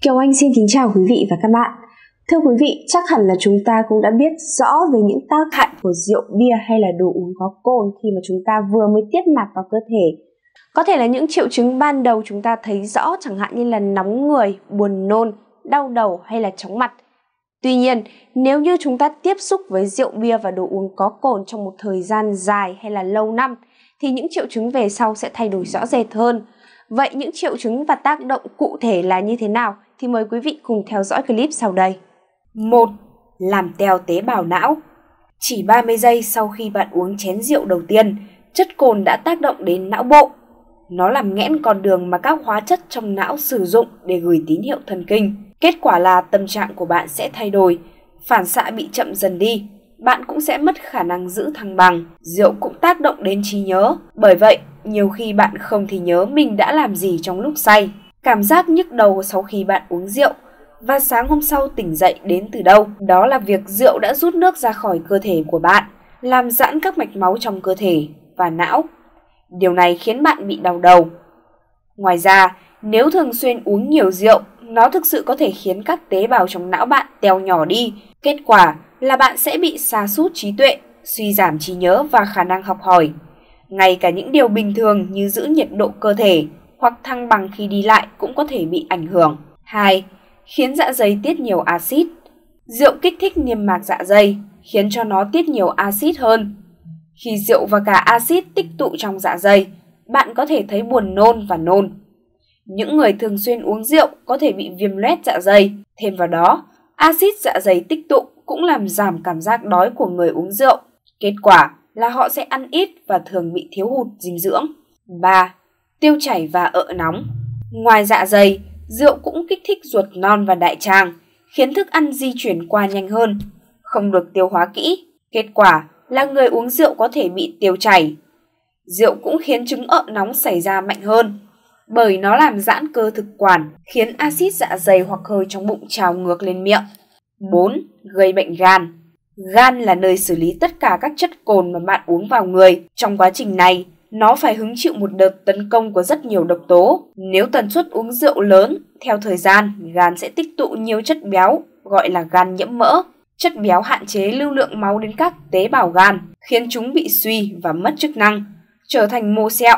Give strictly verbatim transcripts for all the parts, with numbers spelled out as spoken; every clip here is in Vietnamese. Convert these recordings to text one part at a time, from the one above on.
Kiều Anh xin kính chào quý vị và các bạn. Thưa quý vị, chắc hẳn là chúng ta cũng đã biết rõ về những tác hại của rượu bia hay là đồ uống có cồn khi mà chúng ta vừa mới tiếp nạp vào cơ thể. Có thể là những triệu chứng ban đầu chúng ta thấy rõ, chẳng hạn như là nóng người, buồn nôn, đau đầu hay là chóng mặt. Tuy nhiên, nếu như chúng ta tiếp xúc với rượu bia và đồ uống có cồn trong một thời gian dài hay là lâu năm, thì những triệu chứng về sau sẽ thay đổi rõ rệt hơn. Vậy những triệu chứng và tác động cụ thể là như thế nào? Thì mời quý vị cùng theo dõi clip sau đây. một. Làm teo tế bào não. Chỉ ba mươi giây sau khi bạn uống chén rượu đầu tiên, chất cồn đã tác động đến não bộ. Nó làm nghẽn con đường mà các hóa chất trong não sử dụng để gửi tín hiệu thần kinh. Kết quả là tâm trạng của bạn sẽ thay đổi, phản xạ bị chậm dần đi. Bạn cũng sẽ mất khả năng giữ thăng bằng. Rượu cũng tác động đến trí nhớ. Bởi vậy, nhiều khi bạn không thì nhớ mình đã làm gì trong lúc say. Cảm giác nhức đầu sau khi bạn uống rượu và sáng hôm sau tỉnh dậy đến từ đâu? Đó là việc rượu đã rút nước ra khỏi cơ thể của bạn, làm giãn các mạch máu trong cơ thể và não. Điều này khiến bạn bị đau đầu. Ngoài ra, nếu thường xuyên uống nhiều rượu, nó thực sự có thể khiến các tế bào trong não bạn teo nhỏ đi. Kết quả là bạn sẽ bị sa sút trí tuệ, suy giảm trí nhớ và khả năng học hỏi. Ngay cả những điều bình thường như giữ nhiệt độ cơ thể hoặc thăng bằng khi đi lại cũng có thể bị ảnh hưởng. hai. Khiến dạ dày tiết nhiều axit. Rượu kích thích niêm mạc dạ dày, khiến cho nó tiết nhiều axit hơn. Khi rượu và cả axit tích tụ trong dạ dày, bạn có thể thấy buồn nôn và nôn. Những người thường xuyên uống rượu có thể bị viêm loét dạ dày. Thêm vào đó, axit dạ dày tích tụ cũng làm giảm cảm giác đói của người uống rượu. Kết quả là họ sẽ ăn ít và thường bị thiếu hụt dinh dưỡng. ba. Tiêu chảy và ợ nóng. Ngoài dạ dày, rượu cũng kích thích ruột non và đại tràng, khiến thức ăn di chuyển qua nhanh hơn, không được tiêu hóa kỹ. Kết quả là người uống rượu có thể bị tiêu chảy. Rượu cũng khiến chứng ợ nóng xảy ra mạnh hơn, bởi nó làm giãn cơ thực quản, khiến axit dạ dày hoặc hơi trong bụng trào ngược lên miệng. bốn. Gây bệnh gan. Gan là nơi xử lý tất cả các chất cồn mà bạn uống vào người. Trong quá trình này, nó phải hứng chịu một đợt tấn công của rất nhiều độc tố. Nếu tần suất uống rượu lớn, theo thời gian, gan sẽ tích tụ nhiều chất béo, gọi là gan nhiễm mỡ. Chất béo hạn chế lưu lượng máu đến các tế bào gan, khiến chúng bị suy và mất chức năng, trở thành mô sẹo.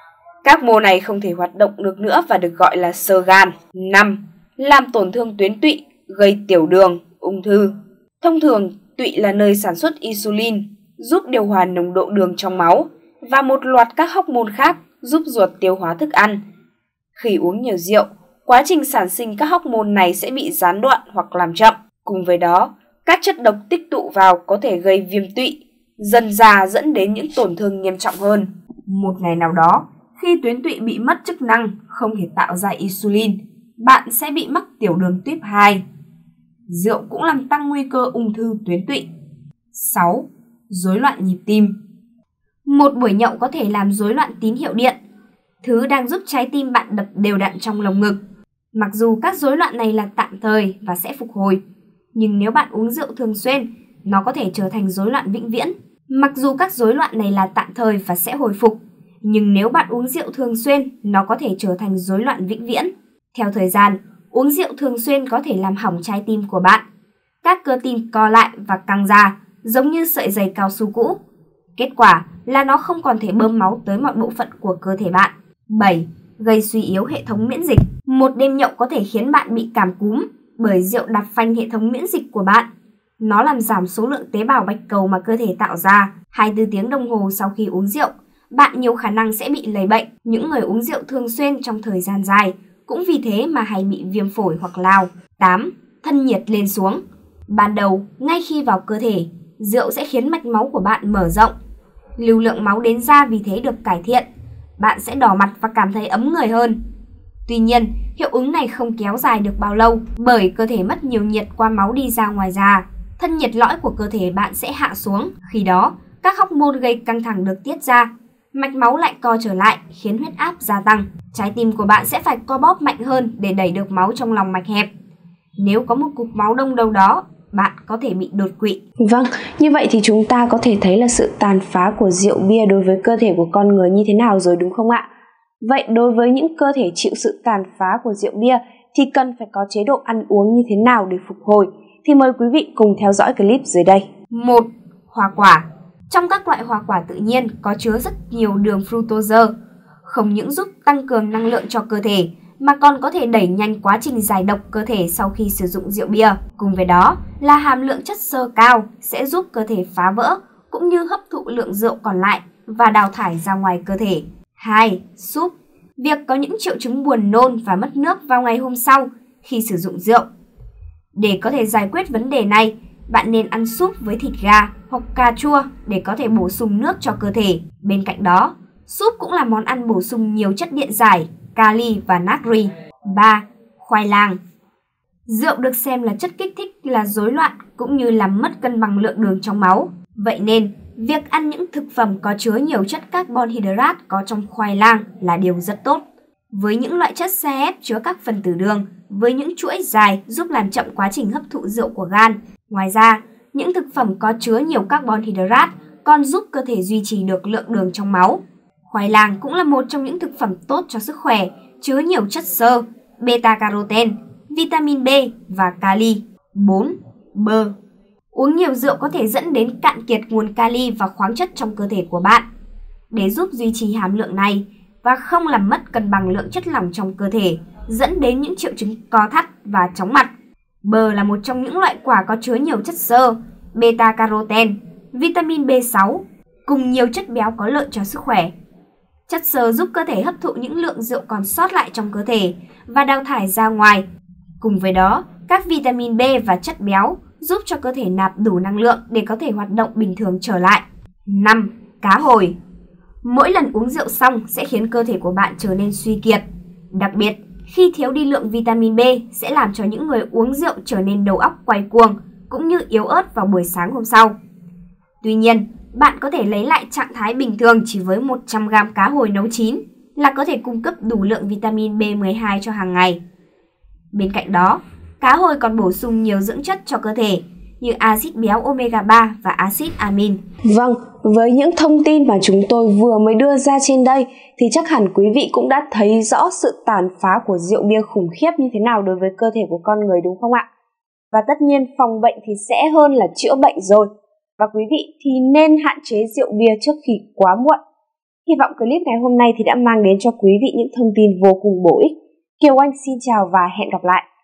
Các mô này không thể hoạt động được nữa và được gọi là xơ gan. năm. Làm tổn thương tuyến tụy, gây tiểu đường, ung thư. Thông thường, tụy là nơi sản xuất insulin, giúp điều hòa nồng độ đường trong máu, và một loạt các hormone khác giúp ruột tiêu hóa thức ăn. Khi uống nhiều rượu, quá trình sản sinh các hormone này sẽ bị gián đoạn hoặc làm chậm. Cùng với đó, các chất độc tích tụ vào có thể gây viêm tụy, dần dà dẫn đến những tổn thương nghiêm trọng hơn. Một ngày nào đó, khi tuyến tụy bị mất chức năng, không thể tạo ra insulin, bạn sẽ bị mắc tiểu đường tuyếp hai. Rượu cũng làm tăng nguy cơ ung thư tuyến tụy. sáu. Rối loạn nhịp tim. Một buổi nhậu có thể làm rối loạn tín hiệu điện, thứ đang giúp trái tim bạn đập đều đặn trong lồng ngực. Mặc dù các rối loạn này là tạm thời và sẽ phục hồi, nhưng nếu bạn uống rượu thường xuyên, nó có thể trở thành rối loạn vĩnh viễn. Mặc dù các rối loạn này là tạm thời và sẽ hồi phục, nhưng nếu bạn uống rượu thường xuyên, nó có thể trở thành rối loạn vĩnh viễn. Theo thời gian, uống rượu thường xuyên có thể làm hỏng trái tim của bạn. Các cơ tim co lại và căng ra, giống như sợi dây cao su cũ. Kết quả là nó không còn thể bơm máu tới mọi bộ phận của cơ thể bạn. bảy. Gây suy yếu hệ thống miễn dịch. Một đêm nhậu có thể khiến bạn bị cảm cúm, bởi rượu đạp phanh hệ thống miễn dịch của bạn. Nó làm giảm số lượng tế bào bạch cầu mà cơ thể tạo ra. hai mươi bốn tiếng đồng hồ sau khi uống rượu, bạn nhiều khả năng sẽ bị lây bệnh. Những người uống rượu thường xuyên trong thời gian dài cũng vì thế mà hay bị viêm phổi hoặc lao. tám. Thân nhiệt lên xuống. Ban đầu, ngay khi vào cơ thể, rượu sẽ khiến mạch máu của bạn mở rộng. Lưu lượng máu đến da vì thế được cải thiện. Bạn sẽ đỏ mặt và cảm thấy ấm người hơn. Tuy nhiên, hiệu ứng này không kéo dài được bao lâu, bởi cơ thể mất nhiều nhiệt qua máu đi ra ngoài da. Thân nhiệt lõi của cơ thể bạn sẽ hạ xuống. Khi đó, các hormone gây căng thẳng được tiết ra. Mạch máu lại co trở lại, khiến huyết áp gia tăng. Trái tim của bạn sẽ phải co bóp mạnh hơn để đẩy được máu trong lòng mạch hẹp. Nếu có một cục máu đông đâu đó, bạn có thể bị đột quỵ. Vâng, như vậy thì chúng ta có thể thấy là sự tàn phá của rượu bia đối với cơ thể của con người như thế nào rồi, đúng không ạ? Vậy đối với những cơ thể chịu sự tàn phá của rượu bia thì cần phải có chế độ ăn uống như thế nào để phục hồi? Thì mời quý vị cùng theo dõi clip dưới đây. một. Hoa quả. Trong các loại hoa quả tự nhiên có chứa rất nhiều đường fructose, không những giúp tăng cường năng lượng cho cơ thể mà còn có thể đẩy nhanh quá trình giải độc cơ thể sau khi sử dụng rượu bia. Cùng với đó là hàm lượng chất xơ cao sẽ giúp cơ thể phá vỡ cũng như hấp thụ lượng rượu còn lại và đào thải ra ngoài cơ thể. hai. Súp. Việc có những triệu chứng buồn nôn và mất nước vào ngày hôm sau khi sử dụng rượu. Để có thể giải quyết vấn đề này, bạn nên ăn súp với thịt gà hoặc cà chua để có thể bổ sung nước cho cơ thể. Bên cạnh đó, súp cũng là món ăn bổ sung nhiều chất điện giải, kali và natri. ba. Khoai lang. Rượu được xem là chất kích thích là rối loạn cũng như làm mất cân bằng lượng đường trong máu. Vậy nên, việc ăn những thực phẩm có chứa nhiều chất carbon hydrate có trong khoai lang là điều rất tốt. Với những loại chất xe ép chứa các phân tử đường, với những chuỗi dài giúp làm chậm quá trình hấp thụ rượu của gan. Ngoài ra, những thực phẩm có chứa nhiều carbon hydrate còn giúp cơ thể duy trì được lượng đường trong máu. Khoai lang cũng là một trong những thực phẩm tốt cho sức khỏe, chứa nhiều chất xơ, beta-carotene, vitamin B và kali. bốn. Bơ. Uống nhiều rượu có thể dẫn đến cạn kiệt nguồn kali và khoáng chất trong cơ thể của bạn. Để giúp duy trì hàm lượng này và không làm mất cân bằng lượng chất lỏng trong cơ thể, dẫn đến những triệu chứng co thắt và chóng mặt. Bơ là một trong những loại quả có chứa nhiều chất xơ, beta-carotene, vitamin B sáu, cùng nhiều chất béo có lợi cho sức khỏe. Chất xơ giúp cơ thể hấp thụ những lượng rượu còn sót lại trong cơ thể và đào thải ra ngoài. Cùng với đó, các vitamin B và chất béo giúp cho cơ thể nạp đủ năng lượng để có thể hoạt động bình thường trở lại. năm. Cá hồi. Mỗi lần uống rượu xong sẽ khiến cơ thể của bạn trở nên suy kiệt. Đặc biệt, khi thiếu đi lượng vitamin B sẽ làm cho những người uống rượu trở nên đầu óc quay cuồng, cũng như yếu ớt vào buổi sáng hôm sau. Tuy nhiên, bạn có thể lấy lại trạng thái bình thường chỉ với một trăm gam cá hồi nấu chín là có thể cung cấp đủ lượng vitamin B mười hai cho hàng ngày. Bên cạnh đó, cá hồi còn bổ sung nhiều dưỡng chất cho cơ thể như axit béo omega ba và axit amin. Vâng, với những thông tin mà chúng tôi vừa mới đưa ra trên đây thì chắc hẳn quý vị cũng đã thấy rõ sự tàn phá của rượu bia khủng khiếp như thế nào đối với cơ thể của con người, đúng không ạ? Và tất nhiên phòng bệnh thì sẽ hơn là chữa bệnh rồi. Và quý vị thì nên hạn chế rượu bia trước khi quá muộn. Hy vọng clip ngày hôm nay thì đã mang đến cho quý vị những thông tin vô cùng bổ ích. Kiều Anh xin chào và hẹn gặp lại.